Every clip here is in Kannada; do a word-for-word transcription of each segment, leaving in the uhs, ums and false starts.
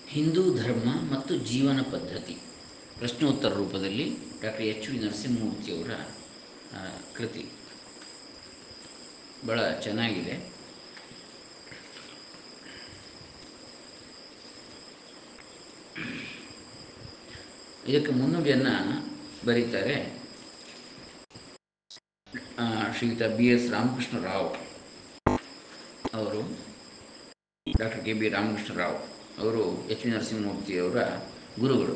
ಹಿಂದೂ ಧರ್ಮ ಮತ್ತು ಜೀವನ ಪದ್ಧತಿ ಪ್ರಶ್ನೋತ್ತರ ರೂಪದಲ್ಲಿ ಡಾಕ್ಟರ್ ಎಚ್ ವಿ ನರಸಿಂಹಮೂರ್ತಿಯವರ ಆ, ಕೃತಿ ಭಾಳ ಚೆನ್ನಾಗಿದೆ. ಇದಕ್ಕೆ ಮುನ್ನುಡಿಯನ್ನು ಬರೀತಾರೆ ಆ, ಶ್ರೀಯುತ ಬಿ ಎಸ್ ರಾಮಕೃಷ್ಣ ರಾವ್ ಅವರು. Doctor K B Ramakrishna Rao ಅವರು ಎಚ್ ವಿ ನರಸಿಂಹಮೂರ್ತಿಯವರ ಗುರುಗಳು.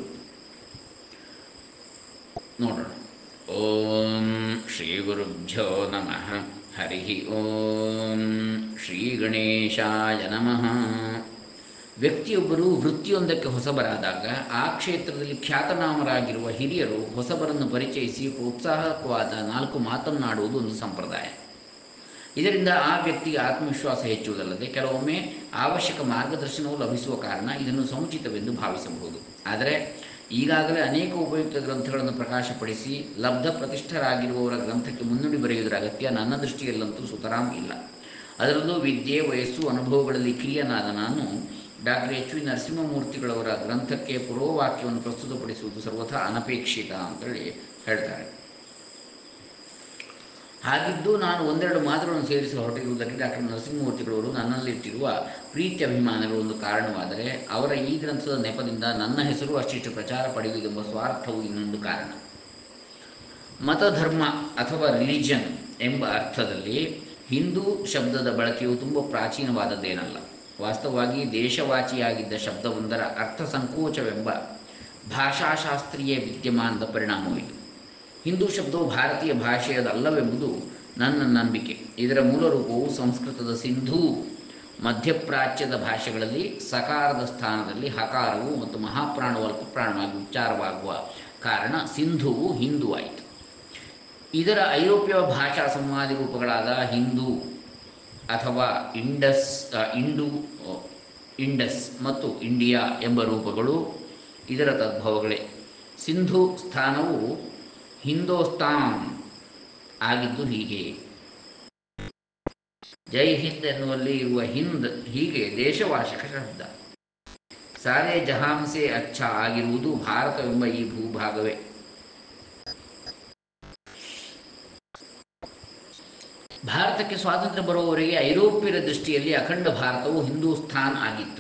ನೋಡೋಣ. ಓಂ ಶ್ರೀ ಗುರುಭ್ಯೋ ನಮಃ. ಹರಿ ಓಂ ಶ್ರೀ ಗಣೇಶಾಯ ನಮಃ. ವ್ಯಕ್ತಿಯೊಬ್ಬರು ವೃತ್ತಿಯೊಂದಕ್ಕೆ ಹೊಸಬರಾದಾಗ ಆ ಕ್ಷೇತ್ರದಲ್ಲಿ ಖ್ಯಾತನಾಮರಾಗಿರುವ ಹಿರಿಯರು ಹೊಸಬರನ್ನು ಪರಿಚಯಿಸಿ ಪ್ರೋತ್ಸಾಹಕವಾದ ನಾಲ್ಕು ಮಾತನ್ನಾಡುವುದು ಒಂದು ಸಂಪ್ರದಾಯ. ಇದರಿಂದ ಆ ವ್ಯಕ್ತಿಗೆ ಆತ್ಮವಿಶ್ವಾಸ ಹೆಚ್ಚುವುದಲ್ಲದೆ ಕೆಲವೊಮ್ಮೆ ಅವಶ್ಯಕ ಮಾರ್ಗದರ್ಶನವು ಲಭಿಸುವ ಕಾರಣ ಇದನ್ನು ಸಮುಚಿತವೆಂದು ಭಾವಿಸಬಹುದು. ಆದರೆ ಈಗಾಗಲೇ ಅನೇಕ ಉಪಯುಕ್ತ ಗ್ರಂಥಗಳನ್ನು ಪ್ರಕಾಶಪಡಿಸಿ ಲಬ್ಧ ಪ್ರತಿಷ್ಠರಾಗಿರುವವರ ಗ್ರಂಥಕ್ಕೆ ಮುನ್ನುಡಿ ಬರೆಯುವುದರ ಅಗತ್ಯ ನನ್ನ ದೃಷ್ಟಿಯಲ್ಲಂತೂ ಸುತರಾಂ ಇಲ್ಲ. ಅದರಲ್ಲೂ ವಿದ್ಯೆ, ವಯಸ್ಸು, ಅನುಭವಗಳಲ್ಲಿ ಕಿರಿಯನಾದ ನಾನು ಡಾಕ್ಟರ್ ಎಚ್ ವಿ ನರಸಿಂಹಮೂರ್ತಿಗಳವರ ಗ್ರಂಥಕ್ಕೆ ಪೂರ್ವವಾಕ್ಯವನ್ನು ಪ್ರಸ್ತುತಪಡಿಸುವುದು ಸರ್ವಥಾ ಅನಪೇಕ್ಷಿತ ಅಂತೇಳಿ ಹೇಳ್ತಾರೆ. ಹಾಗಿದ್ದು ನಾನು ಒಂದೆರಡು ಮಾತುಗಳನ್ನು ಸೇರಿಸಿ ಹೊರಟಿರುವುದಕ್ಕೆ ಡಾಕ್ಟರ್ ನರಸಿಂಹಮೂರ್ತಿಗಳವರು ನನ್ನಲ್ಲಿಟ್ಟಿರುವ ಪ್ರೀತಿ ಅಭಿಮಾನಗಳು ಒಂದು ಕಾರಣವಾದರೆ, ಅವರ ಈ ಗ್ರಂಥದ ನೆಪದಿಂದ ನನ್ನ ಹೆಸರು ಅಷ್ಟಿಷ್ಟು ಪ್ರಚಾರ ಪಡೆಯುವುದೆಂಬ ಸ್ವಾರ್ಥವು ಇನ್ನೊಂದು ಕಾರಣ. ಮತಧರ್ಮ ಅಥವಾ ರಿಲಿಜನ್ ಎಂಬ ಅರ್ಥದಲ್ಲಿ ಹಿಂದೂ ಶಬ್ದದ ಬಳಕೆಯು ತುಂಬ ಪ್ರಾಚೀನವಾದದ್ದೇನಲ್ಲ. ವಾಸ್ತವವಾಗಿ ದೇಶವಾಚಿಯಾಗಿದ್ದ ಶಬ್ದವೊಂದರ ಅರ್ಥ ಸಂಕೋಚವೆಂಬ ಭಾಷಾಶಾಸ್ತ್ರೀಯ ವಿದ್ಯಮಾನದ ಪರಿಣಾಮವಿದು. ಹಿಂದೂ ಶಬ್ದವು ಭಾರತೀಯ ಭಾಷೆಯದಲ್ಲವೆಂಬುದು ನನ್ನ ನಂಬಿಕೆ. ಇದರ ಮೂಲ ರೂಪವು ಸಂಸ್ಕೃತದ ಸಿಂಧೂ ಮಧ್ಯಪ್ರಾಚ್ಯದ ಭಾಷೆಗಳಲ್ಲಿ ಸಕಾರದ ಸ್ಥಾನದಲ್ಲಿ ಹಕಾರವು ಮತ್ತು ಮಹಾಪ್ರಾಣವು ಅಲ್ಪಪ್ರಾಣವಾಗಿ ಉಚ್ಚಾರವಾಗುವ ಕಾರಣ ಸಿಂಧುವು ಹಿಂದೂ ಆಯಿತು. ಇದರ ಐರೋಪ್ಯ ಭಾಷಾ ಸಂವಾದಿ ರೂಪಗಳಾದ ಹಿಂದೂ ಅಥವಾ ಇಂಡಸ್ ಇಂಡು ಇಂಡಸ್ ಮತ್ತು ಇಂಡಿಯಾ ಎಂಬ ರೂಪಗಳು ಇದರ ತದ್ಭವಗಳೇ. ಸಿಂಧು ಸ್ಥಾನವು ಹಿಂದೋಸ್ತಾನ್ ಆಗಿದ್ದು ಹೀಗೆ. ಜೈ ಹಿಂದ್ ಎನ್ನುವಲ್ಲಿ ಇರುವ ಹಿಂದ್ ಹೀಗೆ ದೇಶವಾಚಕ ಶಬ್ದ. ಸಾರೆ ಜಹಾಂಸೆ ಅಚ್ಚ ಆಗಿರುವುದು ಭಾರತವೆಂಬ ಈ ಭೂಭಾಗವೇ. ಭಾರತಕ್ಕೆ ಸ್ವಾತಂತ್ರ್ಯ ಬರುವವರೆಗೆ ಐರೋಪ್ಯರ ದೃಷ್ಟಿಯಲ್ಲಿ ಅಖಂಡ ಭಾರತವು ಹಿಂದೂಸ್ಥಾನ್ ಆಗಿತ್ತು.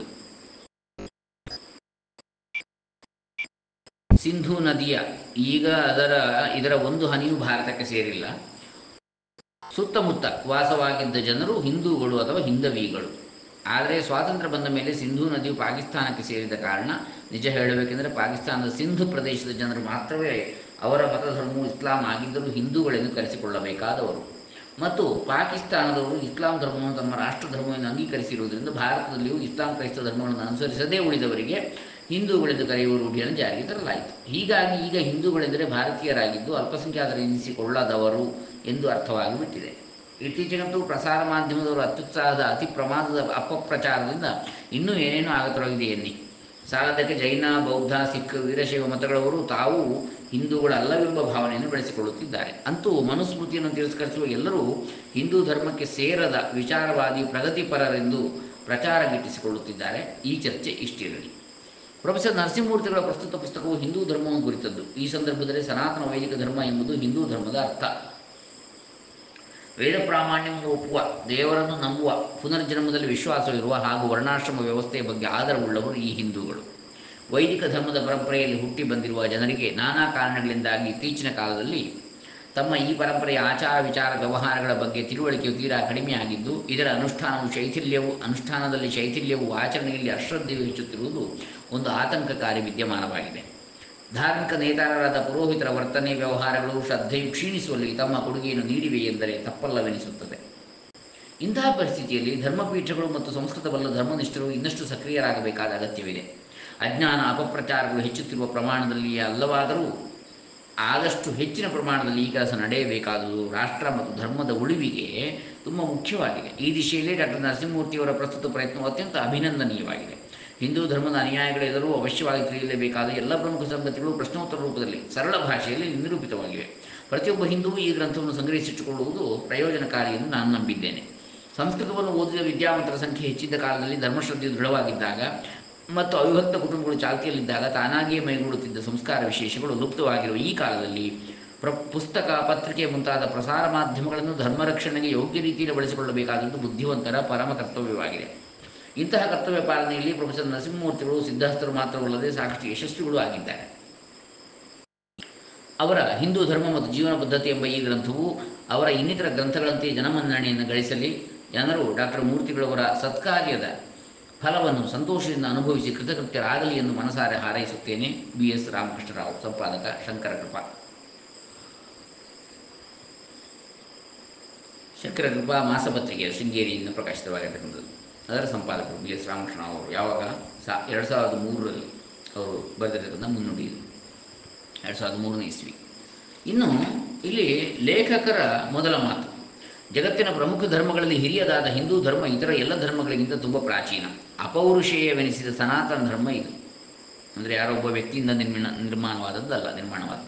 ಸಿಂಧೂ ನದಿಯ ಈಗ ಅದರ ಇದರ ಒಂದು ಹನಿಯೂ ಭಾರತಕ್ಕೆ ಸೇರಿಲ್ಲ. ಸುತ್ತಮುತ್ತ ವಾಸವಾಗಿದ್ದ ಜನರು ಹಿಂದೂಗಳು ಅಥವಾ ಹಿಂದವಿಗಳು. ಆದರೆ ಸ್ವಾತಂತ್ರ್ಯ ಬಂದ ಮೇಲೆ ಸಿಂಧೂ ನದಿಯು ಪಾಕಿಸ್ತಾನಕ್ಕೆ ಸೇರಿದ ಕಾರಣ, ನಿಜ ಹೇಳಬೇಕೆಂದರೆ ಪಾಕಿಸ್ತಾನದ ಸಿಂಧ್ ಪ್ರದೇಶದ ಜನರು ಮಾತ್ರವೇ ಅವರ ಮತಧರ್ಮವು ಇಸ್ಲಾಂ ಆಗಿದ್ದರೂ ಹಿಂದೂಗಳೆಂದು ಕರೆಸಿಕೊಳ್ಳಬೇಕಾದವರು. ಮತ್ತು ಪಾಕಿಸ್ತಾನದವರು ಇಸ್ಲಾಂ ಧರ್ಮವನ್ನು ತಮ್ಮ ರಾಷ್ಟ್ರ ಧರ್ಮವನ್ನು ಅಂಗೀಕರಿಸಿರುವುದರಿಂದ ಭಾರತದಲ್ಲಿಯೂ ಇಸ್ಲಾಂ ಕ್ರೈಸ್ತ ಧರ್ಮಗಳನ್ನು ಅನುಸರಿಸದೇ ಉಳಿದವರಿಗೆ ಹಿಂದೂಗಳೆಂದು ಕರೆಯುವ ರೂಢಿಯನ್ನು ಜಾರಿಗೆ ತರಲಾಯಿತು. ಹೀಗಾಗಿ ಈಗ ಹಿಂದೂಗಳೆಂದರೆ ಭಾರತೀಯರಾಗಿದ್ದು ಅಲ್ಪಸಂಖ್ಯಾತರೆನಿಸಿಕೊಳ್ಳದವರು ಎಂದು ಅರ್ಥವಾಗಿಬಿಟ್ಟಿದೆ. ಇತ್ತೀಚೆಗಂತೂ ಪ್ರಸಾರ ಮಾಧ್ಯಮದವರು ಅತ್ಯುತ್ಸಾಹದ ಅತಿ ಪ್ರಮಾದದ ಅಪಪ್ರಚಾರದಿಂದ ಇನ್ನೂ ಏನೇನೂ ಆಗತೊಡಗಿದೆ ಎನ್ನಿ. ಸಾಲದಕ್ಕೆ ಜೈನ, ಬೌದ್ಧ, ಸಿಖ್, ವೀರಶೈವ ಮತಗಳವರು ತಾವು ಹಿಂದೂಗಳಲ್ಲವೆಂಬ ಭಾವನೆಯನ್ನು ಬೆಳೆಸಿಕೊಳ್ಳುತ್ತಿದ್ದಾರೆ. ಅಂತೂ ಮನುಸ್ಮೃತಿಯನ್ನು ತಿರಸ್ಕರಿಸುವ ಎಲ್ಲರೂ ಹಿಂದೂ ಧರ್ಮಕ್ಕೆ ಸೇರದ ವಿಚಾರವಾದಿ ಪ್ರಗತಿಪರರೆಂದು ಪ್ರಚಾರ ಗಿಟ್ಟಿಸಿಕೊಳ್ಳುತ್ತಿದ್ದಾರೆ. ಈ ಚರ್ಚೆ ಇಷ್ಟಿರಲಿ. ಪ್ರೊಫೆಸರ್ ನರಸಿಂಹಮೂರ್ತಿಗಳ ಪ್ರಸ್ತುತ ಪುಸ್ತಕವು ಹಿಂದೂ ಧರ್ಮವನ್ನು ಕುರಿತದ್ದು. ಈ ಸಂದರ್ಭದಲ್ಲಿ ಸನಾತನ ವೈದಿಕ ಧರ್ಮ ಎಂಬುದು ಹಿಂದೂ ಧರ್ಮದ ಅರ್ಥ. ವೇದ ಪ್ರಾಮಾಣ್ಯವನ್ನು ಒಪ್ಪುವ, ದೇವರನ್ನು ನಂಬುವ, ಪುನರ್ಜನ್ಮದಲ್ಲಿ ವಿಶ್ವಾಸವಿರುವ ಹಾಗೂ ವರ್ಣಾಶ್ರಮ ವ್ಯವಸ್ಥೆಯ ಬಗ್ಗೆ ಆದರವುಳ್ಳವರು ಈ ಹಿಂದೂಗಳು. ವೈದಿಕ ಧರ್ಮದ ಪರಂಪರೆಯಲ್ಲಿ ಹುಟ್ಟಿ ಬಂದಿರುವ ಜನರಿಗೆ ನಾನಾ ಕಾರಣಗಳಿಂದಾಗಿ ಇತ್ತೀಚಿನ ಕಾಲದಲ್ಲಿ ತಮ್ಮ ಈ ಪರಂಪರೆಯ ಆಚಾರ ವಿಚಾರ ವ್ಯವಹಾರಗಳ ಬಗ್ಗೆ ತಿಳುವಳಿಕೆಯು ತೀರಾ ಕಡಿಮೆಯಾಗಿದ್ದು, ಇದರ ಅನುಷ್ಠಾನವು ಶೈಥಿಲ್ಯವು ಅನುಷ್ಠಾನದಲ್ಲಿ ಶೈಥಿಲ್ಯವು ಆಚರಣೆಯಲ್ಲಿ ಅಶ್ರದ್ಧೆಯು ಹೆಚ್ಚುತ್ತಿರುವುದು ಒಂದು ಆತಂಕಕಾರಿ ವಿದ್ಯಮಾನವಾಗಿದೆ. ಧಾರ್ಮಿಕ ನೇತಾರರಾದ ಪುರೋಹಿತರ ವರ್ತನೆ ವ್ಯವಹಾರಗಳು ಶ್ರದ್ಧೆಯು ಕ್ಷೀಣಿಸುವಲ್ಲಿ ತಮ್ಮ ಕೊಡುಗೆಯನ್ನು ನೀಡಿವೆ ಎಂದರೆ ತಪ್ಪಲ್ಲವೆನಿಸುತ್ತದೆ. ಇಂತಹ ಪರಿಸ್ಥಿತಿಯಲ್ಲಿ ಧರ್ಮಪೀಠಗಳು ಮತ್ತು ಸಂಸ್ಕೃತ ಬಲ್ಲ ಧರ್ಮನಿಷ್ಠರು ಇನ್ನಷ್ಟು ಸಕ್ರಿಯರಾಗಬೇಕಾದ ಅಗತ್ಯವಿದೆ. ಅಜ್ಞಾನ ಅಪಪ್ರಚಾರಗಳು ಹೆಚ್ಚುತ್ತಿರುವ ಪ್ರಮಾಣದಲ್ಲಿ ಅಲ್ಲವಾದರೂ ಆದಷ್ಟು ಹೆಚ್ಚಿನ ಪ್ರಮಾಣದಲ್ಲಿ ಈ ಕೆಲಸ ನಡೆಯಬೇಕಾದುದು ರಾಷ್ಟ್ರ ಮತ್ತು ಧರ್ಮದ ಉಳಿವಿಗೆ ತುಂಬ ಮುಖ್ಯವಾಗಿದೆ. ಈ ದಿಶೆಯಲ್ಲಿ ಡಾಕ್ಟರ್ ನರಸಿಂಹಮೂರ್ತಿಯವರ ಪ್ರಸ್ತುತ ಪ್ರಯತ್ನವು ಅತ್ಯಂತ ಅಭಿನಂದನೀಯವಾಗಿದೆ. ಹಿಂದೂ ಧರ್ಮದ ಅನುಯಾಯಿಗಳೆಲ್ಲರೂ ಅವಶ್ಯವಾಗಿ ತಿಳಿಯಲೇಬೇಕಾದ ಎಲ್ಲ ಪ್ರಮುಖ ಸಂಗತಿಗಳು ಪ್ರಶ್ನೋತ್ತರ ರೂಪದಲ್ಲಿ ಸರಳ ಭಾಷೆಯಲ್ಲಿ ನಿರೂಪಿತವಾಗಿವೆ. ಪ್ರತಿಯೊಬ್ಬ ಹಿಂದೂವು ಈ ಗ್ರಂಥವನ್ನು ಸಂಗ್ರಹಿಸಿಟ್ಟುಕೊಳ್ಳುವುದು ಪ್ರಯೋಜನಕಾರಿ ಎಂದು ನಾನು ನಂಬಿದ್ದೇನೆ. ಸಂಸ್ಕೃತವನ್ನು ಓದಿದ ವಿದ್ಯಾವಂತರ ಸಂಖ್ಯೆ ಹೆಚ್ಚಿದ್ದ ಕಾಲದಲ್ಲಿ ಧರ್ಮಶ್ರದ್ಧೆಯು ದೃಢವಾಗಿದ್ದಾಗ ಮತ್ತು ಅವಿಭಕ್ತ ಕುಟುಂಬಗಳು ಚಾಲ್ತಿಯಲ್ಲಿದ್ದಾಗ ತಾನಾಗಿಯೇ ಮೈಗೂಡುತ್ತಿದ್ದ ಸಂಸ್ಕಾರ ವಿಶೇಷಗಳು ಲುಪ್ತವಾಗಿರುವ ಈ ಕಾಲದಲ್ಲಿ ಪ್ರ ಪುಸ್ತಕ ಪತ್ರಿಕೆ ಮುಂತಾದ ಪ್ರಸಾರ ಮಾಧ್ಯಮಗಳನ್ನು ಧರ್ಮರಕ್ಷಣೆಗೆ ಯೋಗ್ಯ ರೀತಿಯಲ್ಲಿ ಬಳಸಿಕೊಳ್ಳಬೇಕಾದದ್ದು ಬುದ್ಧಿವಂತರ ಪರಮ ಕರ್ತವ್ಯವಾಗಿದೆ. ಇಂತಹ ಕರ್ತವ್ಯ ಪಾಲನೆಯಲ್ಲಿ ಪ್ರೊಫೆಸರ್ ನರಸಿಂಹಮೂರ್ತಿಗಳು ಸಿದ್ಧಹಸ್ತರು ಮಾತ್ರವಲ್ಲದೆ ಸಾಕಷ್ಟು ಯಶಸ್ವಿಗಳು ಆಗಿದ್ದಾರೆ. ಅವರ ಹಿಂದೂ ಧರ್ಮ ಮತ್ತು ಜೀವನ ಪದ್ಧತಿ ಎಂಬ ಈ ಗ್ರಂಥವು ಅವರ ಇನ್ನಿತರ ಗ್ರಂಥಗಳಂತೆ ಜನಮನ್ನಣೆಯನ್ನು ಗಳಿಸಲಿ. ಜನರು ಡಾಕ್ಟರ್ ಮೂರ್ತಿಗಳವರ ಸತ್ಕಾರ್ಯದ ಫಲವನ್ನು ಸಂತೋಷದಿಂದ ಅನುಭವಿಸಿ ಕೃತಕೃತ್ಯರಾಗಲಿ ಎಂದು ಮನಸಾರೆ ಹಾರೈಸುತ್ತೇನೆ. ಬಿ ಎಸ್ ರಾಮಕೃಷ್ಣರಾವ್, ಸಂಪಾದಕ, ಶಂಕರಕೃಪಾ. ಶಂಕರಕೃಪಾ ಮಾಸಪತ್ರಿಕೆ ಶೃಂಗೇರಿಯಿಂದ ಪ್ರಕಾಶಿತವಾಗಿರತಕ್ಕಂಥದ್ದು. ಅದರ ಸಂಪಾದಕರು ಬಿ ಎಸ್ ರಾಮಕೃಷ್ಣರಾವ್ ಅವರು. ಯಾವಾಗ ಸಾ ಎರಡು ಸಾವಿರದ ಮೂರರಲ್ಲಿ ಅವರು ಬರೆದಿರತಕ್ಕಂಥ ಮುನ್ನುಡಿ ಇದು, ಎರಡು ಸಾವಿರದ ಮೂರನೇ ಇಸ್ವಿ. ಇನ್ನು ಇಲ್ಲಿ ಲೇಖಕರ ಮೊದಲ ಮಾತು: ಜಗತ್ತಿನ ಪ್ರಮುಖ ಧರ್ಮಗಳಲ್ಲಿ ಹಿರಿಯದಾದ ಹಿಂದೂ ಧರ್ಮ ಇತರ ಎಲ್ಲ ಧರ್ಮಗಳಿಗಿಂತ ತುಂಬ ಪ್ರಾಚೀನ, ಅಪೌರುಷೇಯವೆನಿಸಿದ ಸನಾತನ ಧರ್ಮ ಇದು. ಅಂದರೆ ಯಾರೊಬ್ಬ ವ್ಯಕ್ತಿಯಿಂದ ನಿರ್ಮಾಣ ನಿರ್ಮಾಣವಾದದ್ದಲ್ಲ, ನಿರ್ಮಾಣವಾದದ್ದು.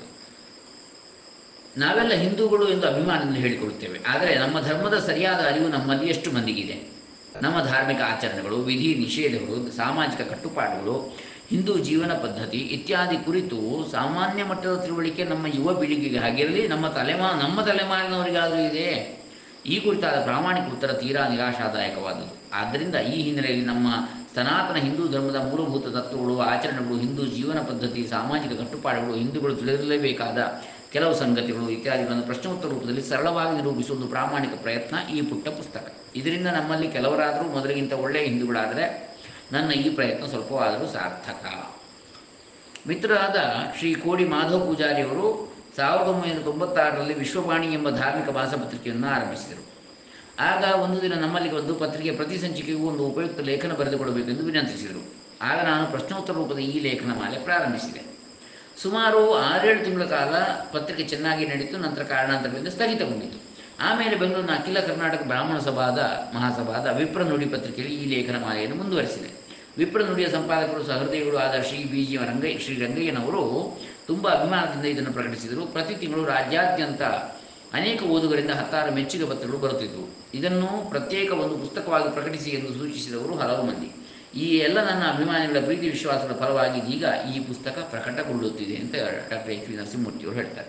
ನಾವೆಲ್ಲ ಹಿಂದೂಗಳು ಎಂದು ಅಭಿಮಾನದಿಂದ ಹೇಳಿಕೊಳ್ಳುತ್ತೇವೆ. ಆದರೆ ನಮ್ಮ ಧರ್ಮದ ಸರಿಯಾದ ಅರಿವು ನಮ್ಮಲ್ಲಿ ಎಷ್ಟು ಮಂದಿಗಿದೆ? ನಮ್ಮ ಧಾರ್ಮಿಕ ಆಚರಣೆಗಳು, ವಿಧಿ ನಿಷೇಧಗಳು, ಸಾಮಾಜಿಕ ಕಟ್ಟುಪಾಡುಗಳು, ಹಿಂದೂ ಜೀವನ ಪದ್ಧತಿ ಇತ್ಯಾದಿ ಕುರಿತು ಸಾಮಾನ್ಯ ಮಟ್ಟದ ತಿಳುವಳಿಕೆ ನಮ್ಮ ಯುವ ಪೀಳಿಗೆಗೆ ಆಗಿರಲಿ, ನಮ್ಮ ತಲೆಮಾ ನಮ್ಮ ತಲೆಮಾರಿನವರಿಗಾದರೂ ಇದೆ? ಈ ಕುರಿತಾದ ಪ್ರಾಮಾಣಿಕ ಉತ್ತರ ತೀರಾ ನಿರಾಶಾದಾಯಕವಾದದ್ದು. ಆದ್ದರಿಂದ ಈ ಹಿನ್ನೆಲೆಯಲ್ಲಿ ನಮ್ಮ ಸನಾತನ ಹಿಂದೂ ಧರ್ಮದ ಮೂಲಭೂತ ತತ್ವಗಳು, ಆಚರಣೆಗಳು, ಹಿಂದೂ ಜೀವನ ಪದ್ಧತಿ, ಸಾಮಾಜಿಕ ಕಟ್ಟುಪಾಡುಗಳು, ಹಿಂದೂಗಳು ತಿಳಿದಿರಲೇಬೇಕಾದ ಕೆಲವು ಸಂಗತಿಗಳು ಇತ್ಯಾದಿಗಳನ್ನು ಪ್ರಶ್ನೋತ್ತರ ರೂಪದಲ್ಲಿ ಸರಳವಾಗಿ ನಿರೂಪಿಸುವುದು ಪ್ರಾಮಾಣಿಕ ಪ್ರಯತ್ನ ಈ ಪುಟ್ಟ ಪುಸ್ತಕ. ಇದರಿಂದ ನಮ್ಮಲ್ಲಿ ಕೆಲವರಾದರೂ ಮೊದಲಿಗಿಂತ ಒಳ್ಳೆಯ ಹಿಂದೂಗಳಾದರೆ ನನ್ನ ಈ ಪ್ರಯತ್ನ ಸ್ವಲ್ಪವಾದರೂ ಸಾರ್ಥಕ. ಮಿತ್ರರಾದ ಶ್ರೀ ಕೋಡಿ ಮಾಧವ ಪೂಜಾರಿಯವರು ಸಾವಿರದ ಒಂಬೈನೂರ ತೊಂಬತ್ತಾರರಲ್ಲಿ ವಿಶ್ವವಾಣಿ ಎಂಬ ಧಾರ್ಮಿಕ ಮಾಸಪತ್ರಿಕೆಯನ್ನು ಆರಂಭಿಸಿದರು. ಆಗ ಒಂದು ದಿನ ನಮ್ಮಲ್ಲಿಗೆ ಒಂದು ಪತ್ರಿಕೆ ಪ್ರತಿ ಸಂಚಿಕೆಗೂ ಒಂದು ಉಪಯುಕ್ತ ಲೇಖನ ಬರೆದುಕೊಡಬೇಕೆಂದು ವಿನಂತಿಸಿದರು. ಆಗ ನಾನು ಪ್ರಶ್ನೋತ್ತರ ರೂಪದ ಈ ಲೇಖನ ಮಾಲೆ ಪ್ರಾರಂಭಿಸಿದೆ. ಸುಮಾರು ಆರೇಳು ತಿಂಗಳ ಕಾಲ ಪತ್ರಿಕೆ ಚೆನ್ನಾಗಿ ನಡೀತು. ನಂತರ ಕಾರಣಾಂತರಗಳಿಂದ ಸ್ಥಗಿತಗೊಂಡಿತು. ಆಮೇಲೆ ಬೆಂಗಳೂರಿನ ಅಖಿಲ ಕರ್ನಾಟಕ ಬ್ರಾಹ್ಮಣ ಸಭಾದ ಮಹಾಸಭಾದ ವಿಪ್ರ ನುಡಿ ಪತ್ರಿಕೆಯಲ್ಲಿ ಈ ಲೇಖನ ಮಾಲೆಯನ್ನು ಮುಂದುವರೆಸಿದೆ. ವಿಪ್ರ ನುಡಿಯ ಸಂಪಾದಕರು ಸಹೃದಯಿಗಳು ಆದ ಶ್ರೀ ಬಿ ಜಿ ರಂಗಯ್ಯ ಶ್ರೀ ರಂಗಯ್ಯನವರು ತುಂಬ ಅಭಿಮಾನದಿಂದ ಇದನ್ನು ಪ್ರಕಟಿಸಿದರು. ಪ್ರತಿ ತಿಂಗಳು ರಾಜ್ಯಾದ್ಯಂತ ಅನೇಕ ಓದುಗರಿಂದ ಹತ್ತಾರು ಮೆಚ್ಚುಗೆ ಪತ್ರಗಳು ಬರುತ್ತಿದ್ದವು. ಇದನ್ನು ಪ್ರತ್ಯೇಕ ಒಂದು ಪುಸ್ತಕವಾಗಿ ಪ್ರಕಟಿಸಿ ಎಂದು ಸೂಚಿಸಿದವರು ಹಲವು ಮಂದಿ. ಈ ಎಲ್ಲ ನನ್ನ ಅಭಿಮಾನಿಗಳ ಪ್ರೀತಿ ವಿಶ್ವಾಸದ ಫಲವಾಗಿ ಈಗ ಈ ಪುಸ್ತಕ ಪ್ರಕಟಗೊಳ್ಳುತ್ತಿದೆ ಅಂತ ಡಾಕ್ಟರ್ ಎಚ್ ವಿ ನರಸಿಂಹಮೂರ್ತಿಯವರು ಹೇಳ್ತಾರೆ.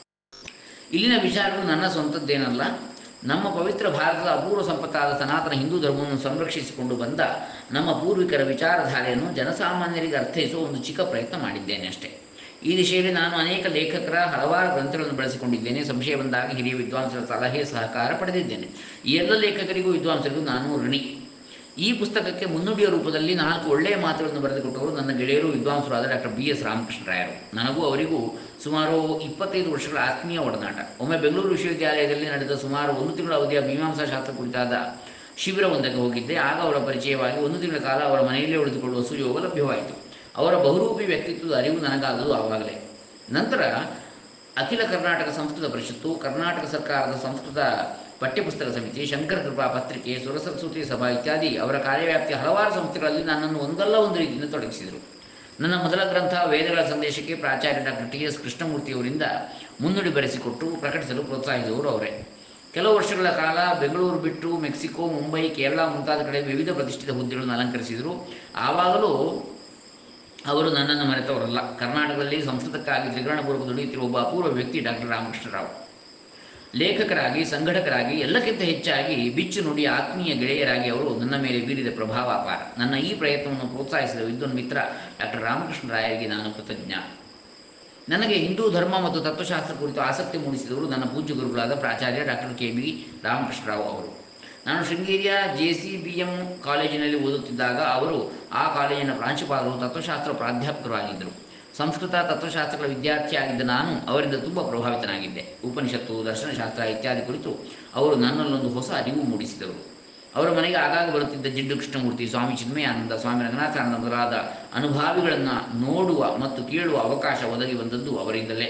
ಇಲ್ಲಿನ ವಿಚಾರಗಳು ನನ್ನ ಸ್ವಂತದ್ದೇನಲ್ಲ. ನಮ್ಮ ಪವಿತ್ರ ಭಾರತದ ಅಪೂರ್ವ ಸಂಪತ್ತಾದ ಸನಾತನ ಹಿಂದೂ ಧರ್ಮವನ್ನು ಸಂರಕ್ಷಿಸಿಕೊಂಡು ಬಂದ ನಮ್ಮ ಪೂರ್ವಿಕರ ವಿಚಾರಧಾರೆಯನ್ನು ಜನಸಾಮಾನ್ಯರಿಗೆ ಅರ್ಥೈಸುವ ಒಂದು ಚಿಕ್ಕ ಪ್ರಯತ್ನ ಮಾಡಿದ್ದೇನೆ ಅಷ್ಟೇ. ಈ ದಿಶೆಯಲ್ಲಿ ನಾನು ಅನೇಕ ಲೇಖಕರ ಹಲವಾರು ಗ್ರಂಥಗಳನ್ನು ಬಳಸಿಕೊಂಡಿದ್ದೇನೆ. ಸಂಶಯ ಬಂದಾಗ ಹಿರಿಯ ವಿದ್ವಾಂಸರ ಸಲಹೆ ಸಹಕಾರ ಪಡೆದಿದ್ದೇನೆ. ಈ ಎಲ್ಲ ಲೇಖಕರಿಗೂ ವಿದ್ವಾಂಸರಿಗೂ ನಾನು ಋಣಿ. ಈ ಪುಸ್ತಕಕ್ಕೆ ಮುನ್ನುಡಿಯ ರೂಪದಲ್ಲಿ ನಾಲ್ಕು ಒಳ್ಳೆಯ ಮಾತುಗಳನ್ನು ಬರೆದುಕೊಟ್ಟವರು ನನ್ನ ಗೆಳೆಯರು ವಿದ್ವಾಂಸರಾದ ಡಾಕ್ಟರ್ ಬಿ ಎಸ್ ರಾಮಕೃಷ್ಣರಾಯರು. ನನಗೂ ಅವರಿಗೂ ಸುಮಾರು ಇಪ್ಪತ್ತೈದು ವರ್ಷಗಳ ಆತ್ಮೀಯ ಒಡನಾಟ. ಒಮ್ಮೆ ಬೆಂಗಳೂರು ವಿಶ್ವವಿದ್ಯಾಲಯದಲ್ಲಿ ನಡೆದ ಸುಮಾರು ಒಂದು ತಿಂಗಳ ಅವಧಿಯ ಮೀಮಾಂಸಾ ಶಾಸ್ತ್ರ ಕುರಿತಾದ ಶಿಬಿರವೊಂದಕ್ಕೆ ಹೋಗಿದ್ದೆ. ಆಗ ಅವರ ಪರಿಚಯವಾಗಿ ಒಂದು ತಿಂಗಳ ಕಾಲ ಅವರ ಮನೆಯಲ್ಲೇ ಉಳಿದುಕೊಳ್ಳುವ ಸುಯೋಗ ಲಭ್ಯವಾಯಿತು. ಅವರ ಬಹುರೂಪಿ ವ್ಯಕ್ತಿತ್ವದ ಅರಿವು ನನಗಾಗದು ಆವಾಗಲೇ. ನಂತರ ಅಖಿಲ ಕರ್ನಾಟಕ ಸಂಸ್ಕೃತ ಪರಿಷತ್ತು, ಕರ್ನಾಟಕ ಸರ್ಕಾರದ ಸಂಸ್ಕೃತ ಪಠ್ಯಪುಸ್ತಕ ಸಮಿತಿ, ಶಂಕರಕೃಪಾ ಪತ್ರಿಕೆ, ಸುರಸರಸ್ವತಿ ಸಭಾ ಇತ್ಯಾದಿ ಅವರ ಕಾರ್ಯವ್ಯಾಪ್ತಿಯ ಹಲವಾರು ಸಂಸ್ಥೆಗಳಲ್ಲಿ ನನ್ನನ್ನು ಒಂದಲ್ಲ ಒಂದು ರೀತಿಯಿಂದ ತೊಡಗಿಸಿದರು. ನನ್ನ ಮೊದಲ ಗ್ರಂಥ ವೇದಗಳ ಸಂದೇಶಕ್ಕೆ ಪ್ರಾಚಾರ್ಯ ಡಾಕ್ಟರ್ ಟಿ ಎಸ್ ಕೃಷ್ಣಮೂರ್ತಿಯವರಿಂದ ಮುನ್ನುಡಿ ಬರೆಸಿಕೊಟ್ಟು ಪ್ರಕಟಿಸಲು ಪ್ರೋತ್ಸಾಹಿಸಿದವರು ಅವರೇ. ಕೆಲವು ವರ್ಷಗಳ ಕಾಲ ಬೆಂಗಳೂರು ಬಿಟ್ಟು ಮೆಕ್ಸಿಕೋ, ಮುಂಬೈ, ಕೇರಳ ಮುಂತಾದ ಕಡೆ ವಿವಿಧ ಪ್ರತಿಷ್ಠಿತ ಹುದ್ದೆಗಳನ್ನು ಅಲಂಕರಿಸಿದರು. ಆವಾಗಲೂ ಅವರು ನನ್ನನ್ನು ಮರೆತವರಲ್ಲ. ಕರ್ನಾಟಕದಲ್ಲಿ ಸಂಸ್ಕೃತಕ್ಕಾಗಿ ತ್ರಿಕರಣಪೂರ್ವಕ ದುಡಿಯುತ್ತಿರುವ ಒಬ್ಬ ಅಪೂರ್ವ ವ್ಯಕ್ತಿ ಡಾಕ್ಟರ್ ರಾಮಕೃಷ್ಣರಾವ್. ಲೇಖಕರಾಗಿ, ಸಂಘಟಕರಾಗಿ, ಎಲ್ಲಕ್ಕಿಂತ ಹೆಚ್ಚಾಗಿ ಬಿಚ್ಚು ನುಡಿಯ ಆತ್ಮೀಯ ಗೆಳೆಯರಾಗಿ ಅವರು ನನ್ನ ಮೇಲೆ ಬೀರಿದ ಪ್ರಭಾವ ಅಪಾರ. ನನ್ನ ಈ ಪ್ರಯತ್ನವನ್ನು ಪ್ರೋತ್ಸಾಹಿಸಿದ ವಿದ್ವಾನ್ ಮಿತ್ರ ಡಾಕ್ಟರ್ ರಾಮಕೃಷ್ಣರಾಯರಿಗೆ ನಾನು ಕೃತಜ್ಞ. ನನಗೆ ಹಿಂದೂ ಧರ್ಮ ಮತ್ತು ತತ್ವಶಾಸ್ತ್ರ ಕುರಿತು ಆಸಕ್ತಿ ಮೂಡಿಸಿದವರು ನನ್ನ ಪೂಜ್ಯ ಗುರುಗಳಾದ ಪ್ರಾಚಾರ್ಯ ಡಾಕ್ಟರ್ ಕೆ ಬಿ ರಾಮಕೃಷ್ಣರಾವ್ ಅವರು. ನಾನು ಶೃಂಗೇರಿಯ ಜೆ ಸಿ ಬಿ ಎಂ ಕಾಲೇಜಿನಲ್ಲಿ ಓದುತ್ತಿದ್ದಾಗ ಅವರು ಆ ಕಾಲೇಜಿನ ಪ್ರಾಂಶುಪಾಲರು, ತತ್ವಶಾಸ್ತ್ರ ಪ್ರಾಧ್ಯಾಪಕರು ಆಗಿದ್ದರು. ಸಂಸ್ಕೃತ ತತ್ವಶಾಸ್ತ್ರಗಳ ವಿದ್ಯಾರ್ಥಿಯಾಗಿದ್ದ ನಾನು ಅವರಿಂದ ತುಂಬ ಪ್ರಭಾವಿತನಾಗಿದ್ದೆ. ಉಪನಿಷತ್ತು, ದರ್ಶನಶಾಸ್ತ್ರ ಇತ್ಯಾದಿ ಕುರಿತು ಅವರು ನನ್ನಲ್ಲೊಂದು ಹೊಸ ಅರಿವು ಮೂಡಿಸಿದರು. ಅವರ ಮನೆಗೆ ಆಗಾಗ ಬರುತ್ತಿದ್ದ ಜಿಡ್ಡು ಕೃಷ್ಣಮೂರ್ತಿ, ಸ್ವಾಮಿ ಚಿನ್ಮಯಾನಂದ, ಸ್ವಾಮಿ ರಂಗನಾಥಾನಂದ ಮೊದಲಾದ ಅನುಭಾವಿಗಳನ್ನು ನೋಡುವ ಮತ್ತು ಕೇಳುವ ಅವಕಾಶ ಒದಗಿ ಬಂದದ್ದು ಅವರಿಂದಲೇ.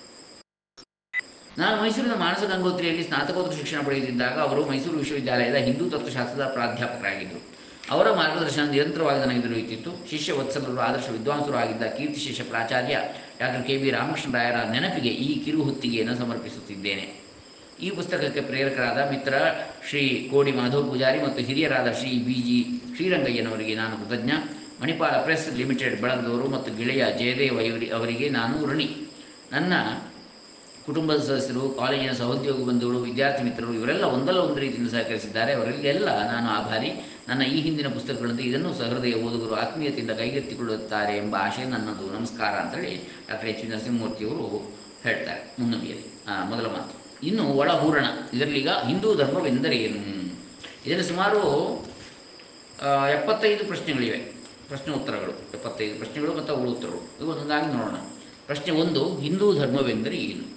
ನಾನು ಮೈಸೂರಿನ ಮಾನಸ ಗಂಗೋತ್ರಿಯಲ್ಲಿ ಸ್ನಾತಕೋತ್ತರ ಶಿಕ್ಷಣ ಪಡೆಯುತ್ತಿದ್ದಾಗ ಅವರು ಮೈಸೂರು ವಿಶ್ವವಿದ್ಯಾಲಯದ ಹಿಂದೂ ತತ್ವಶಾಸ್ತ್ರದ ಪ್ರಾಧ್ಯಾಪಕರಾಗಿದ್ದರು. ಅವರ ಮಾರ್ಗದರ್ಶನ ನಿರಂತರವಾಗಿ ನನಗೆ ದೊರೆಯುತ್ತಿತ್ತು. ಶಿಷ್ಯ ವತ್ಸಲರು, ಆದರ್ಶ ವಿದ್ವಾಂಸರು ಆಗಿದ್ದ ಕೀರ್ತಿಶೇಷ ಪ್ರಾಚಾರ್ಯ ಡಾಕ್ಟರ್ ಕೆ ಬಿ ರಾಮಕೃಷ್ಣರಾಯರ ನೆನಪಿಗೆ ಈ ಕಿರು ಹೊತ್ತಿಗೆಯನ್ನು ಸಮರ್ಪಿಸುತ್ತಿದ್ದೇನೆ. ಈ ಪುಸ್ತಕಕ್ಕೆ ಪ್ರೇರಕರಾದ ಮಿತ್ರ ಶ್ರೀ ಕೋಡಿ ಮಾಧವ ಪೂಜಾರಿ ಮತ್ತು ಹಿರಿಯರಾದ ಶ್ರೀ ಬಿ ಜಿ ಶ್ರೀರಂಗಯ್ಯನವರಿಗೆ ನಾನು ಕೃತಜ್ಞ. ಮಣಿಪಾಲ ಪ್ರೆಸ್ ಲಿಮಿಟೆಡ್ ಬೆಳಂದೂರು ಮತ್ತು ಗೆಳೆಯ ಜಯದೇವ್ ಇವರಿ ಅವರಿಗೆ ನಾನು ಋಣಿ. ನನ್ನ ಕುಟುಂಬದ ಸದಸ್ಯರು, ಕಾಲೇಜಿನ ಸಹೋದ್ಯೋಗಿ ಬಂಧುಗಳು, ವಿದ್ಯಾರ್ಥಿ ಮಿತ್ರರು ಇವರೆಲ್ಲ ಒಂದಲ್ಲ ಒಂದು ರೀತಿಯಿಂದ ಸಹಕರಿಸಿದ್ದಾರೆ. ಅವರಿಗೆಲ್ಲ ನಾನು ಆಭಾರಿ. ನನ್ನ ಈ ಹಿಂದಿನ ಪುಸ್ತಕಗಳಂತೆ ಇದನ್ನು ಸಹೃದಯ ಓದುಗರು ಆತ್ಮೀಯತೆಯಿಂದ ಕೈಗೆತ್ತಿಕೊಳ್ಳುತ್ತಾರೆ ಎಂಬ ಆಶಯ ನನ್ನದು. ನಮಸ್ಕಾರ ಅಂತೇಳಿ ಡಾಕ್ಟರ್ ಎಚ್ ವಿ ನರಸಿಂಹಮೂರ್ತಿಯವರು ಹೇಳ್ತಾರೆ ಮುನ್ನುಡಿಯಲ್ಲಿ ಮೊದಲ ಮಾತು. ಇನ್ನು ಒಳಹೂರಣ. ಇದರಲ್ಲೀಗ ಹಿಂದೂ ಧರ್ಮವೆಂದರೇನು? ಇದರಲ್ಲಿ ಸುಮಾರು ಎಪ್ಪತ್ತೈದು ಪ್ರಶ್ನೆಗಳಿವೆ, ಪ್ರಶ್ನೆ ಉತ್ತರಗಳು ಎಪ್ಪತ್ತೈದು ಪ್ರಶ್ನೆಗಳು ಮತ್ತು ಅವುಗಳ ಉತ್ತರಗಳು. ಇವು ಒಂದೊಂದಾಗಿ ನೋಡೋಣ. ಪ್ರಶ್ನೆ ಒಂದು, ಹಿಂದೂ ಧರ್ಮವೆಂದರೆ ಏನು?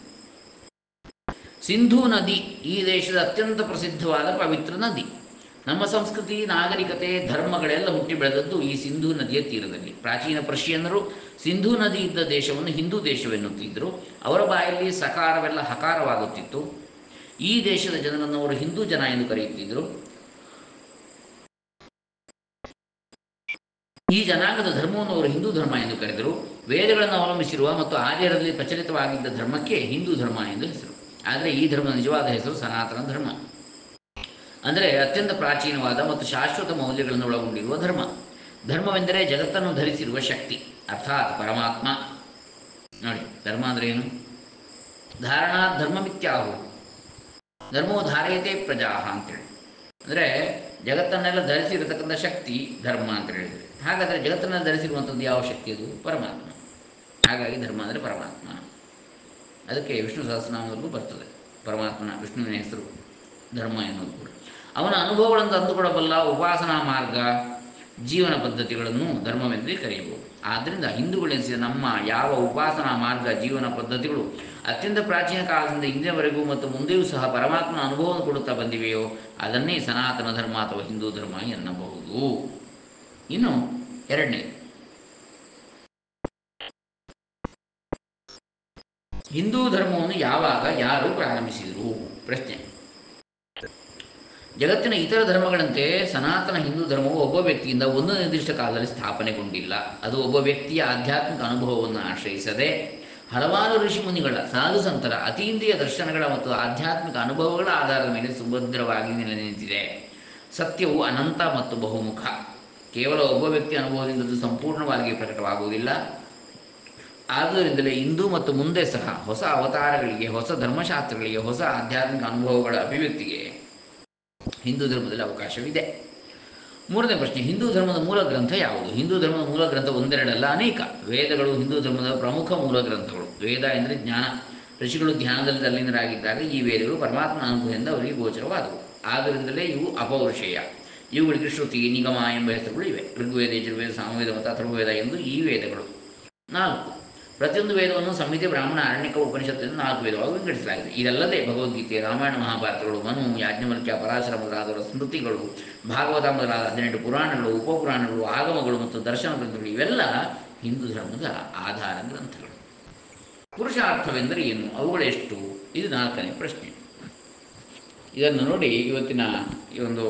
ಸಿಂಧೂ ನದಿ ಈ ದೇಶದ ಅತ್ಯಂತ ಪ್ರಸಿದ್ಧವಾದ ಪವಿತ್ರ ನದಿ. ನಮ್ಮ ಸಂಸ್ಕೃತಿ, ನಾಗರಿಕತೆ, ಧರ್ಮಗಳೆಲ್ಲ ಹುಟ್ಟಿ ಬೆಳೆದದ್ದು ಈ ಸಿಂಧೂ ನದಿಯ ತೀರದಲ್ಲಿ. ಪ್ರಾಚೀನ ಪರ್ಷಿಯನ್ನರು ಸಿಂಧೂ ನದಿ ಇದ್ದ ದೇಶವನ್ನು ಹಿಂದೂ ದೇಶವೆನ್ನುತ್ತಿದ್ದರು. ಅವರ ಬಾಯಲ್ಲಿ ಸಕಾರವೆಲ್ಲ ಹಕಾರವಾಗುತ್ತಿತ್ತು. ಈ ದೇಶದ ಜನರನ್ನು ಅವರು ಹಿಂದೂ ಜನ ಎಂದು ಕರೆಯುತ್ತಿದ್ದರು. ಈ ಜನಾಂಗದ ಧರ್ಮವನ್ನು ಅವರು ಹಿಂದೂ ಧರ್ಮ ಎಂದು ಕರೆದರು. ವೇದಗಳನ್ನು ಅವಲಂಬಿಸಿರುವ ಮತ್ತು ಆರ್ಯರಲ್ಲಿ ಪ್ರಚಲಿತವಾಗಿದ್ದ ಧರ್ಮಕ್ಕೆ ಹಿಂದೂ ಧರ್ಮ ಎಂದು ಹೆಸರು. ಆದರೆ ಈ ಧರ್ಮದ ನಿಜವಾದ ಹೆಸರು ಸನಾತನ ಧರ್ಮ, ಅಂದರೆ ಅತ್ಯಂತ ಪ್ರಾಚೀನವಾದ ಮತ್ತು ಶಾಶ್ವತ ಮೌಲ್ಯಗಳನ್ನು ಒಳಗೊಂಡಿರುವ ಧರ್ಮ. ಧರ್ಮವೆಂದರೆ ಜಗತ್ತನ್ನು ಧರಿಸಿರುವ ಶಕ್ತಿ, ಅರ್ಥಾತ್ ಪರಮಾತ್ಮ. ನೋಡಿ, ಧರ್ಮ ಅಂದರೆ ಏನು? ಧಾರಣಾ ಧರ್ಮಮಿತ್ಯಾಹು ಧರ್ಮೋ ಧಾರಯತೆ ಪ್ರಜಾ ಅಂತೇಳಿ, ಅಂದರೆ ಜಗತ್ತನ್ನೆಲ್ಲ ಧರಿಸಿರತಕ್ಕಂಥ ಶಕ್ತಿ ಧರ್ಮ ಅಂತ ಹೇಳಿದರೆ. ಹಾಗಾದರೆ ಜಗತ್ತನ್ನು ಧರಿಸಿರುವಂಥದ್ದು ಯಾವ ಶಕ್ತಿ? ಅದು ಪರಮಾತ್ಮ. ಹಾಗಾಗಿ ಧರ್ಮ ಅಂದರೆ ಪರಮಾತ್ಮ. ಅದಕ್ಕೆ ವಿಷ್ಣು ಸಹಸ್ರನಾಮದಲ್ಲೂ ಬರ್ತದೆ ಪರಮಾತ್ಮನ, ವಿಷ್ಣುವಿನ ಹೆಸರು ಧರ್ಮ ಎನ್ನುವುದು ಕೂಡ. ಅವನ ಅನುಭವಗಳನ್ನು ತಂದುಕೊಡಬಲ್ಲ ಉಪಾಸನಾ ಮಾರ್ಗ, ಜೀವನ ಪದ್ಧತಿಗಳನ್ನು ಧರ್ಮವೆಂದೇ ಕರೆಯಬಹುದು. ಆದ್ದರಿಂದ ಹಿಂದೂಗಳೆನಿಸಿದ ನಮ್ಮ ಯಾವ ಉಪಾಸನಾ ಮಾರ್ಗ, ಜೀವನ ಪದ್ಧತಿಗಳು ಅತ್ಯಂತ ಪ್ರಾಚೀನ ಕಾಲದಿಂದ ಇಂದಿನವರೆಗೂ ಮತ್ತು ಮುಂದೆಯೂ ಸಹ ಪರಮಾತ್ಮನ ಅನುಭವವನ್ನು ಕೊಡುತ್ತಾ ಬಂದಿವೆಯೋ ಅದನ್ನೇ ಸನಾತನ ಧರ್ಮ ಅಥವಾ ಹಿಂದೂ ಧರ್ಮ ಎನ್ನಬಹುದು. ಇನ್ನು ಎರಡನೇ, ಹಿಂದೂ ಧರ್ಮವನ್ನು ಯಾವಾಗ ಯಾರು ಪ್ರಾರಂಭಿಸಿದರು? ಪ್ರಶ್ನೆ. ಜಗತ್ತಿನ ಇತರ ಧರ್ಮಗಳಂತೆ ಸನಾತನ ಹಿಂದೂ ಧರ್ಮವು ಒಬ್ಬ ವ್ಯಕ್ತಿಯಿಂದ ಒಂದು ನಿರ್ದಿಷ್ಟ ಕಾಲದಲ್ಲಿ ಸ್ಥಾಪನೆಗೊಂಡಿಲ್ಲ. ಅದು ಒಬ್ಬ ವ್ಯಕ್ತಿಯ ಆಧ್ಯಾತ್ಮಿಕ ಅನುಭವವನ್ನು ಆಶ್ರಯಿಸದೆ ಹಲವಾರು ಋಷಿಮುನಿಗಳ, ಸಾಧು ಸಂತರ ಅತೀಂದ್ರಿಯ ದರ್ಶನಗಳ ಮತ್ತು ಆಧ್ಯಾತ್ಮಿಕ ಅನುಭವಗಳ ಆಧಾರದ ಮೇಲೆ ಸುಭದ್ರವಾಗಿ ನೆಲೆ ನಿಂತಿದೆ. ಸತ್ಯವು ಅನಂತ ಮತ್ತು ಬಹುಮುಖ. ಕೇವಲ ಒಬ್ಬ ವ್ಯಕ್ತಿ ಅನುಭವದಿಂದ ಅದು ಸಂಪೂರ್ಣವಾಗಿ ಪ್ರಕಟವಾಗುವುದಿಲ್ಲ. ಆದ್ದರಿಂದಲೇ ಇಂದು ಮತ್ತು ಮುಂದೆ ಸಹ ಹೊಸ ಅವತಾರಗಳಿಗೆ, ಹೊಸ ಧರ್ಮಶಾಸ್ತ್ರಗಳಿಗೆ, ಹೊಸ ಆಧ್ಯಾತ್ಮಿಕ ಅನುಭವಗಳ ಅಭಿವ್ಯಕ್ತಿಗೆ ಹಿಂದೂ ಧರ್ಮದಲ್ಲಿ ಅವಕಾಶವಿದೆ. ಮೂರನೇ ಪ್ರಶ್ನೆ, ಹಿಂದೂ ಧರ್ಮದ ಮೂಲ ಗ್ರಂಥ ಯಾವುದು? ಹಿಂದೂ ಧರ್ಮದ ಮೂಲ ಗ್ರಂಥ ಒಂದೆರಡಲ್ಲ, ಅನೇಕ. ವೇದಗಳು ಹಿಂದೂ ಧರ್ಮದ ಪ್ರಮುಖ ಮೂಲ ಗ್ರಂಥಗಳು. ವೇದ ಎಂದರೆ ಜ್ಞಾನ. ಋಷಿಗಳು ಧ್ಯಾನದಲ್ಲಿ ತಲ್ಲೀನರಾಗಿದ್ದಾಗ ಈ ವೇದಗಳು ಪರಮಾತ್ಮನ ಅನುಭವದಿಂದ ಅವರಿಗೆ ಗೋಚರವಾದವು. ಆದ್ದರಿಂದಲೇ ಇವು ಅಪೌರುಷೇಯ. ಇವುಗಳಿಗೆ ಶ್ರುತಿ, ನಿಗಮ ಎಂಬ ಹೆಸರುಗಳು ಇವೆ. ಋಗ್ವೇದ, ಯಜುರ್ವೇದ, ಸಾಮವೇದ ಮತ್ತು ಅಥರ್ವವೇದ ಎಂದು ಈ ವೇದಗಳು. ನಾಲ್ಕು, ಪ್ರತಿಯೊಂದು ವೇದವನ್ನು ಸಂಹಿತೆ, ಬ್ರಾಹ್ಮಣ, ಅರಣ್ಯಕ, ಉಪನಿಷತ್ತು ಎಂದು ನಾಲ್ಕು ವೇದವಾಗಿ ವಿಂಗಡಿಸಲಾಗಿದೆ. ಇದಲ್ಲದೆ ಭಗವದ್ಗೀತೆ, ರಾಮಾಯಣ, ಮಹಾಭಾರತಗಳು, ಮನು, ಯಾಜ್ಞವಲ್ಕ್ಯ, ಪರಾಶರ ಮೊದಲಾದವರ ಸ್ಮೃತಿಗಳು, ಭಾಗವತ ಮೊದಲಾದ ಹದಿನೆಂಟು ಪುರಾಣಗಳು, ಉಪಪುರಾಣಗಳು, ಆಗಮಗಳು ಮತ್ತು ದರ್ಶನ ಗ್ರಂಥಗಳು ಇವೆಲ್ಲ ಹಿಂದೂ ಧರ್ಮದ ಆಧಾರ ಗ್ರಂಥಗಳು. ಪುರುಷಾರ್ಥವೆಂದರೆ ಏನು? ಅವುಗಳೆಷ್ಟು? ಇದು ನಾಲ್ಕನೇ ಪ್ರಶ್ನೆ. ಇದನ್ನು ನೋಡಿ ಇವತ್ತಿನ ಈ ಒಂದು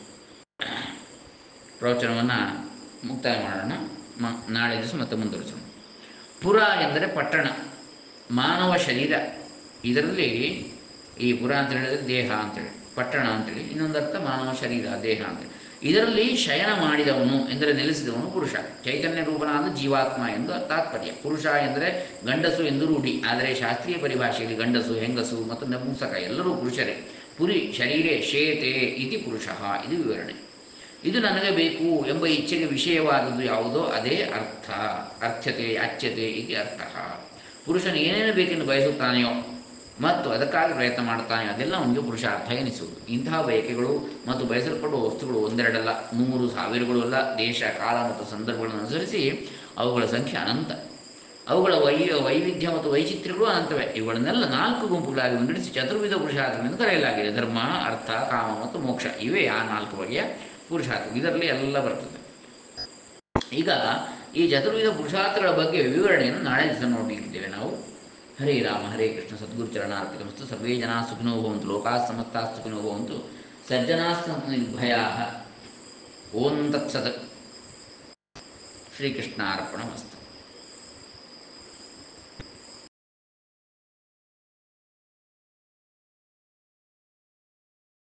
ಪ್ರವಚನವನ್ನು ಮುಕ್ತಾಯ ಮಾಡೋಣ. ಮ ನಾಳೆ ದಿವಸ ಮತ್ತೆ ಮುಂದುವರಿಸೋಣ. ಪುರ ಎಂದರೆ ಪಟ್ಟಣ, ಮಾನವ ಶರೀರ. ಇದರಲ್ಲಿ ಈ ಪುರ ಅಂತ ಹೇಳಿದರೆ ದೇಹ ಅಂತೇಳಿ, ಪಟ್ಟಣ ಅಂತೇಳಿ ಇನ್ನೊಂದು ಅರ್ಥ ಮಾನವ ಶರೀರ, ದೇಹ ಅಂತೇಳಿ. ಇದರಲ್ಲಿ ಶಯನ ಮಾಡಿದವನು ಎಂದರೆ ನೆಲೆಸಿದವನು ಪುರುಷ, ಚೈತನ್ಯ ರೂಪನಾದ ಜೀವಾತ್ಮ ಎಂದು ತಾತ್ಪರ್ಯ. ಪುರುಷ ಎಂದರೆ ಗಂಡಸು ಎಂದು ರೂಢಿ, ಆದರೆ ಶಾಸ್ತ್ರೀಯ ಪರಿಭಾಷೆಯಲ್ಲಿ ಗಂಡಸು, ಹೆಂಗಸು ಮತ್ತು ನಪುಂಸಕ ಎಲ್ಲರೂ ಪುರುಷರೇ. ಪುರಿ ಶರೀರೇ ಶೇತೆ ಇತಿ ಪುರುಷ, ಇದು ವಿವರಣೆ. ಇದು ನನಗೆ ಬೇಕು ಎಂಬ ಇಚ್ಛೆಗೆ ವಿಷಯವಾದದ್ದು ಯಾವುದೋ ಅದೇ ಅರ್ಥ. ಅರ್ಥ್ಯತೆ, ಅಚ್ಯತೆ ಇತಿ ಅರ್ಥ. ಪುರುಷನು ಏನೇನು ಬೇಕೆಂದು ಬಯಸುತ್ತಾನೆಯೋ ಮತ್ತು ಅದಕ್ಕಾಗಿ ಪ್ರಯತ್ನ ಮಾಡುತ್ತಾನೆಯೋ ಅದೆಲ್ಲ ಅವನಿಗೆ ಪುರುಷಾರ್ಥ ಎನಿಸುವುದು. ಇಂತಹ ಬಯಕೆಗಳು ಮತ್ತು ಬಯಸಲ್ಪಡುವ ವಸ್ತುಗಳು ಒಂದೆರಡಲ್ಲ, ನೂರು, ಸಾವಿರಗಳು ಅಲ್ಲ. ದೇಶ, ಕಾಲ ಮತ್ತು ಸಂದರ್ಭಗಳನ್ನು ಅನುಸರಿಸಿ ಅವುಗಳ ಸಂಖ್ಯೆ ಅನಂತ. ಅವುಗಳ ವೈ ವೈವಿಧ್ಯ ಮತ್ತು ವೈಚಿತ್ರ್ಯಗಳು ಅನಂತವೇ. ಇವುಗಳನ್ನೆಲ್ಲ ನಾಲ್ಕು ಗುಂಪುಗಳಾಗಿ ವಿಂಗಡಿಸಿ ಚತುರ್ವಿಧ ಪುರುಷಾರ್ಥವೆಂದು ಕರೆಯಲಾಗಿದೆ. ಧರ್ಮ, ಅರ್ಥ, ಕಾಮ ಮತ್ತು ಮೋಕ್ಷ ಇವೇ ಆ ನಾಲ್ಕು ಬಗೆಯ ಪುರುಷಾರ್ಥ. ಇದರಲ್ಲಿ ಎಲ್ಲ ಬರ್ತದೆ. ಈಗ ಈ ಚತುರ್ವಿಧ ಪುರುಷಾರ್ಥಗಳ ಬಗ್ಗೆ ವಿವರಣೆಯನ್ನು ನಾಳೆ ದಿವಸ ನೋಡಲಿಕ್ಕಿದ್ದೇವೆ ನಾವು. ಹರೇ ರಾಮ, ಹರೇ ಕೃಷ್ಣ. ಸದ್ಗುರು ಚರಣಾರ್ಪಿತಮಸ್ತು. ಸರ್ವೇ ಜನಾ ಸುಖಿನೋ ಭವಂತು, ಲೋಕಾಃ ಸಮಸ್ತಾಃ ಸುಖಿನೋ ಭವಂತು, ಸಜ್ಜನಾಃ ಸಂತು ನಿರ್ಭಯಾಃ. ಓಂ ತತ್ಸತ್. ಶ್ರೀಕೃಷ್ಣಾರ್ಪಣಮಸ್ತು.